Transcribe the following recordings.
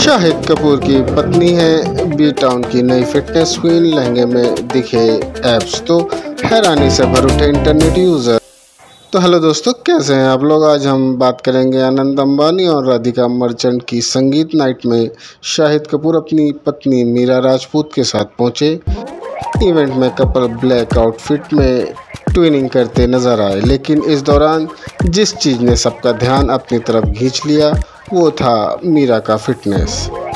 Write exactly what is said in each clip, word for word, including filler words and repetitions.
शाहिद कपूर की पत्नी है बी टाउन की नई फिटनेस क्वीन, लहंगे में दिखे एब्स तो हैरानी से भर उठे इंटरनेट यूज़र। तो हेलो दोस्तों, कैसे हैं आप लोग। आज हम बात करेंगे आनंद अंबानी और राधिका मर्चेंट की संगीत नाइट में शाहिद कपूर अपनी पत्नी मीरा राजपूत के साथ पहुंचे। इवेंट में कपल ब्लैक आउटफिट में ट्विनिंग करते नजर आए, लेकिन इस दौरान जिस चीज़ ने सबका ध्यान अपनी तरफ खींच लिया वो था मीरा का फिटनेस।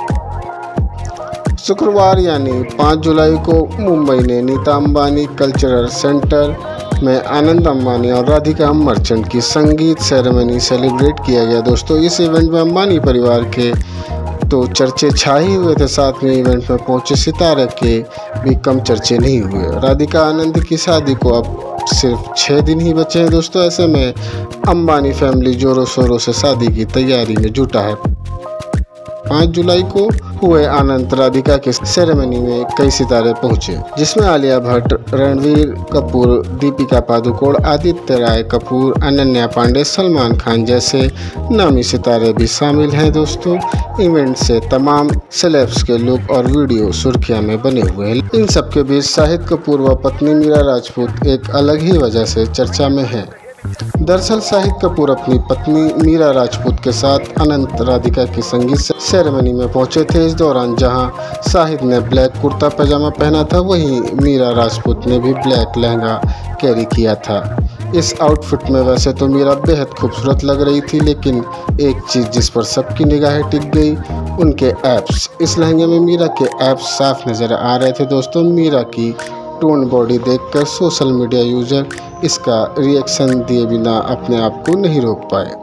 शुक्रवार यानी पाँच जुलाई को मुंबई ने नीता अंबानी कल्चरल सेंटर में आनंद अंबानी और राधिका मर्चेंट की संगीत सेरेमनी सेलिब्रेट किया गया। दोस्तों, इस इवेंट में अंबानी परिवार के तो चर्चे छा ही हुए थे, साथ में इवेंट में पहुंचे सितारे के भी कम चर्चे नहीं हुए। राधिका आनंद की शादी को अब सिर्फ छः दिन ही बचे हैं दोस्तों। ऐसे में अंबानी फैमिली जोरों शोरों से शादी की तैयारी में जुटा है। पाँच जुलाई को हुए आनंद राधिका के सेरेमनी में कई सितारे पहुंचे, जिसमें आलिया भट्ट, रणवीर कपूर, दीपिका पादुकोण, आदित्य राय कपूर, अनन्या पांडे, सलमान खान जैसे नामी सितारे भी शामिल हैं दोस्तों। इवेंट से तमाम सेलेब्स के लुक और वीडियो सुर्खियां में बने हुए हैं। इन सबके बीच शाहिद कपूर व पत्नी मीरा राजपूत एक अलग ही वजह से चर्चा में है। दरअसल शाहिद कपूर अपनी पत्नी मीरा राजपूत के साथ अनंत राधिका की संगीत सेरेमनी में पहुंचे थे। इस दौरान जहां शाहिद ने ब्लैक कुर्ता पैजामा पहना था, वहीं मीरा राजपूत ने भी ब्लैक लहंगा कैरी किया था। इस आउटफिट में वैसे तो मीरा बेहद खूबसूरत लग रही थी, लेकिन एक चीज़ जिस पर सबकी निगाहें टिक गई, उनके एब्स। इस लहंगे में मीरा के एब्स साफ नज़र आ रहे थे दोस्तों। मीरा की टोन बॉडी देखकर सोशल मीडिया यूजर इसका रिएक्शन दिए बिना अपने आप को नहीं रोक पाए।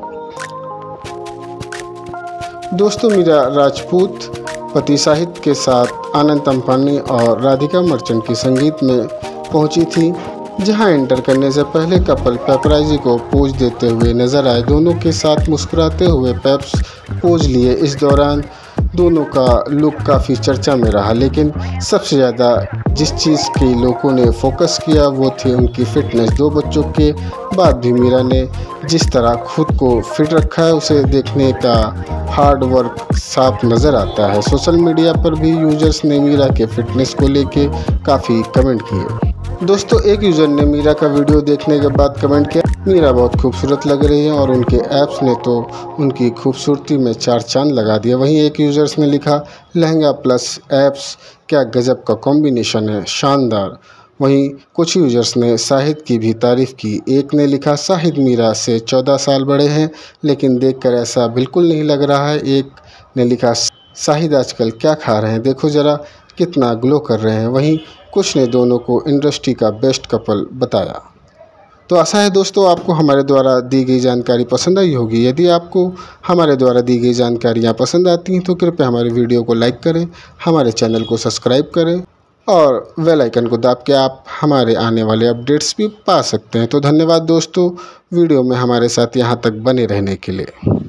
दोस्तों, मीरा राजपूत पति शाहिद के साथ आनंद अंबानी और राधिका मर्चेंट की संगीत में पहुंची थी, जहां एंटर करने से पहले कपल पेपराइजी को पोज देते हुए नजर आए। दोनों के साथ मुस्कुराते हुए पेप्स पोज लिए। इस दौरान दोनों का लुक काफ़ी चर्चा में रहा, लेकिन सबसे ज़्यादा जिस चीज़ की लोगों ने फोकस किया वो थी उनकी फिटनेस। दो बच्चों के बाद भी मीरा ने जिस तरह खुद को फिट रखा है, उसे देखने का हार्ड वर्क साफ नज़र आता है। सोशल मीडिया पर भी यूजर्स ने मीरा के फिटनेस को लेके काफ़ी कमेंट किए। दोस्तों, एक यूज़र ने मीरा का वीडियो देखने के बाद कमेंट किया, मीरा बहुत खूबसूरत लग रही है, और उनके एप्स ने तो उनकी खूबसूरती में चार चांद लगा दिया। वहीं एक यूजर्स ने लिखा, लहंगा प्लस एप्स क्या गजब का कॉम्बिनेशन है, शानदार। वहीं कुछ यूजर्स ने शाहिद की भी तारीफ़ की। एक ने लिखा, शाहिद मीरा से चौदह साल बड़े हैं, लेकिन देखकर ऐसा बिल्कुल नहीं लग रहा है। एक ने लिखा, शाहिद आजकल क्या खा रहे हैं, देखो ज़रा कितना ग्लो कर रहे हैं। वहीं कुछ ने दोनों को इंडस्ट्री का बेस्ट कपल बताया। तो आशा है दोस्तों आपको हमारे द्वारा दी गई जानकारी पसंद आई होगी। यदि आपको हमारे द्वारा दी गई जानकारियाँ पसंद आती हैं तो कृपया हमारे वीडियो को लाइक करें, हमारे चैनल को सब्सक्राइब करें और बेल आइकन को दाब के आप हमारे आने वाले अपडेट्स भी पा सकते हैं। तो धन्यवाद दोस्तों, वीडियो में हमारे साथ यहाँ तक बने रहने के लिए।